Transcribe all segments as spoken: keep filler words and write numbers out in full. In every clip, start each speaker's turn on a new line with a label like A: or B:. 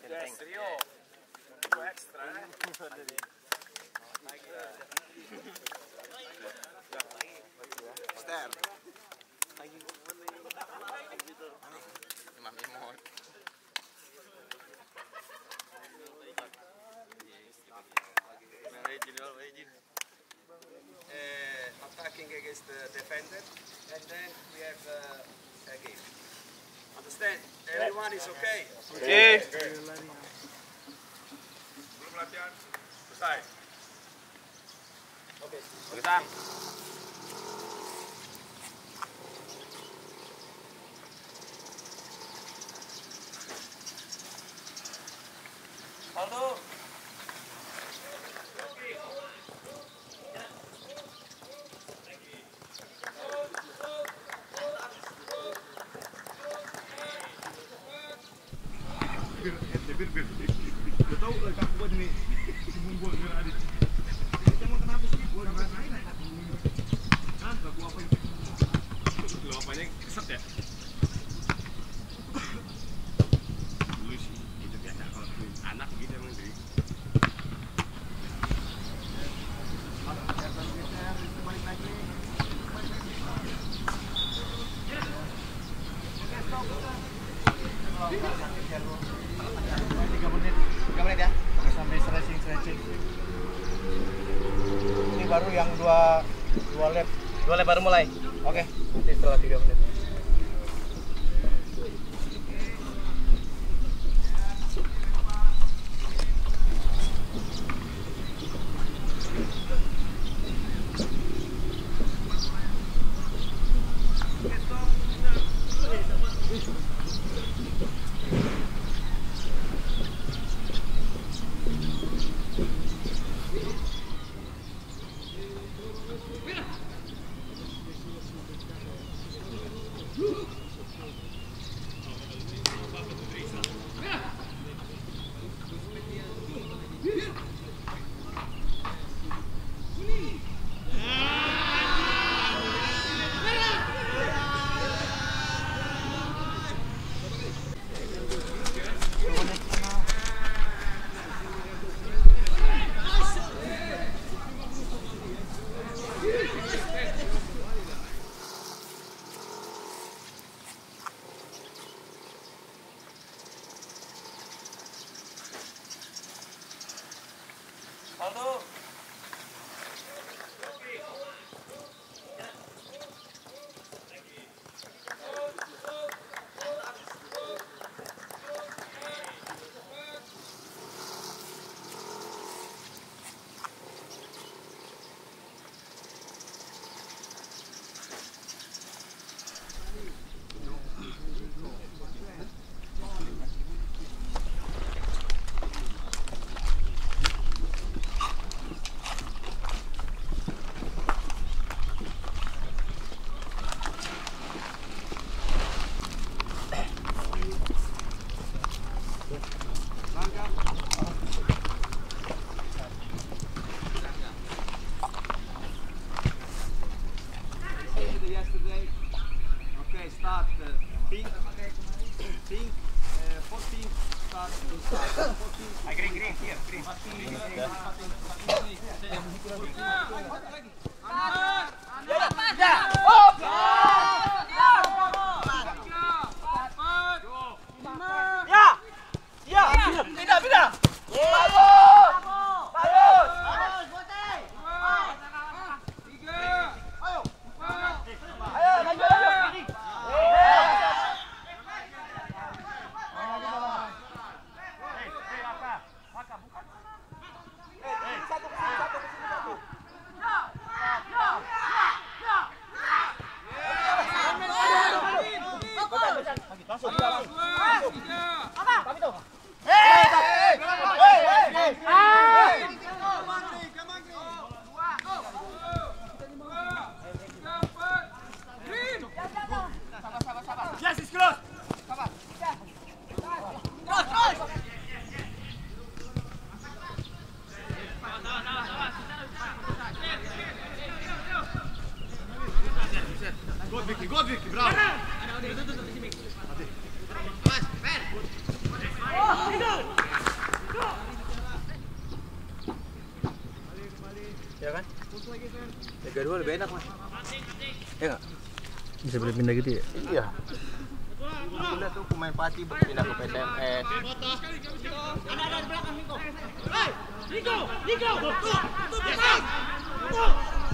A: Serio? Extra, eh? Ster. Imam Imon. Uh, attacking against the defender, and then we have uh, a game. Understand? Everyone is okay?
B: Okay.
A: Belum latihan? Selesai.
B: Oke. Sam. Aldo.
A: Bir bir bir. Udah tahu lah kamu buat ini. Buat biar ada. Kamu kenapa sih buat main? Kan aku apa itu? Lo apanya keset ya? Lu sih itu biasa kalau anak gitu emang dari. Balik lagi. tiga menit, tiga menit ya, sampai stretching stretching. Ini baru yang dua dua lap,
B: Dua lap baru mulai.
A: oke, nanti setelah tiga menit.
B: Aldo.
A: Yesterday, okay, start uh, pink, pink, uh, fourteen, start, start, fourteen.
B: Ah, green, green, here, green. Ya, ya, pindah, pindah. Bagus, bagus. Langsung, langsung. Apa? Kami tahu. Hei, hei, hei, hei. Yes, it's close. Sabar. Terus, terus. Good, Vicky, good, Vicky, bravo. Mas, pen. Oh,
C: tiga dua lebih enak, Mas. Ya nggak?
D: Bisa pindah gitu ya?
C: Iya. Aku lihat tuh pemain Pati pindah ke P S M S.
B: Ada ada di belakang Niko. Hei, Niko, Niko. Tuh, tuh belakang. Tuh.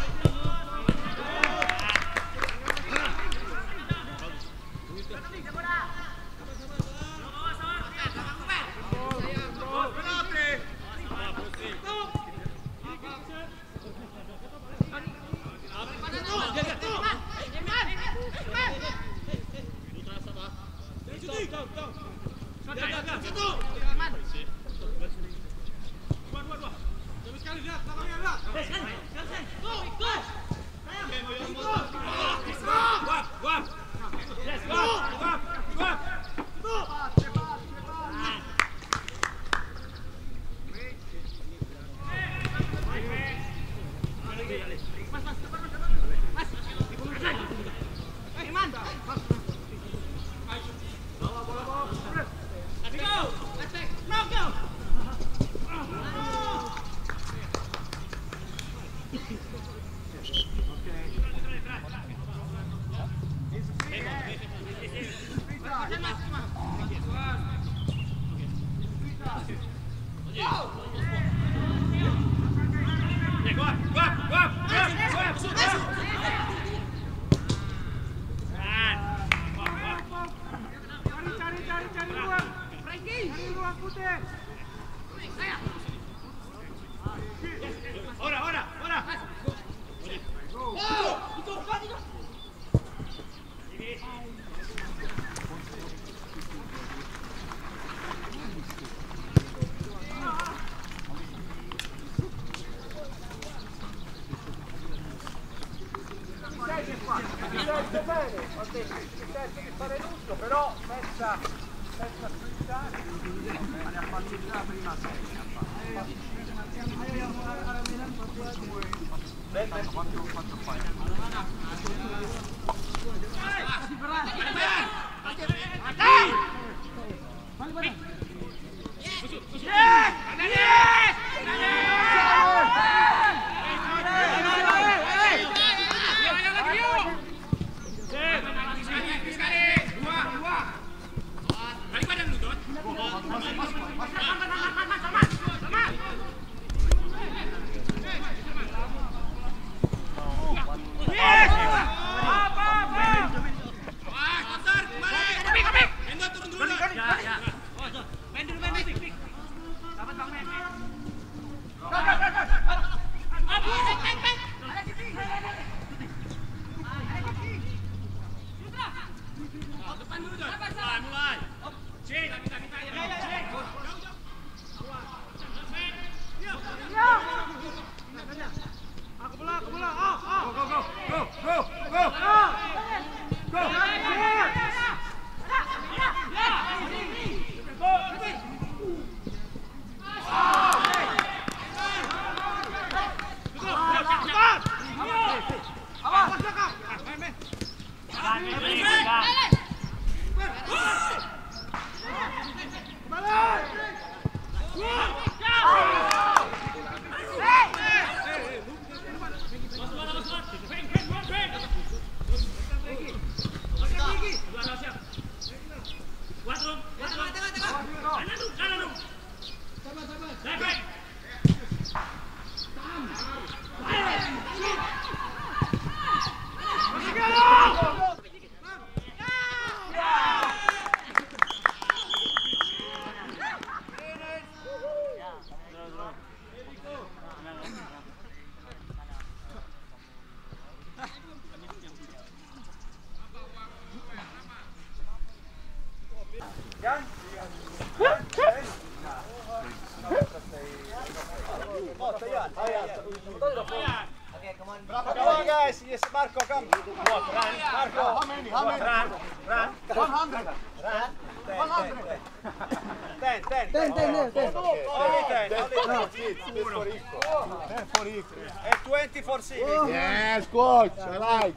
A: Yes, coach, I like.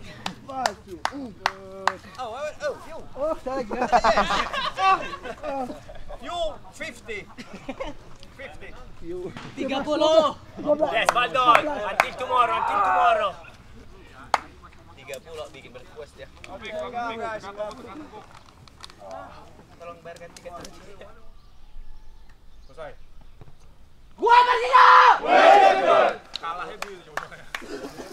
C: Oh, oh, oh, you.
B: Oh, thank you.
C: You fifty. fifty.
B: tiga puluh.
E: Yes, Baldon. Until tomorrow, until tomorrow.
C: tiga puluh bikin request ya.
A: Oke, guys,
C: Tolong bayarkan tiket dulu.
A: selesai.
B: Gua Persija!
A: Kalah heavy coba.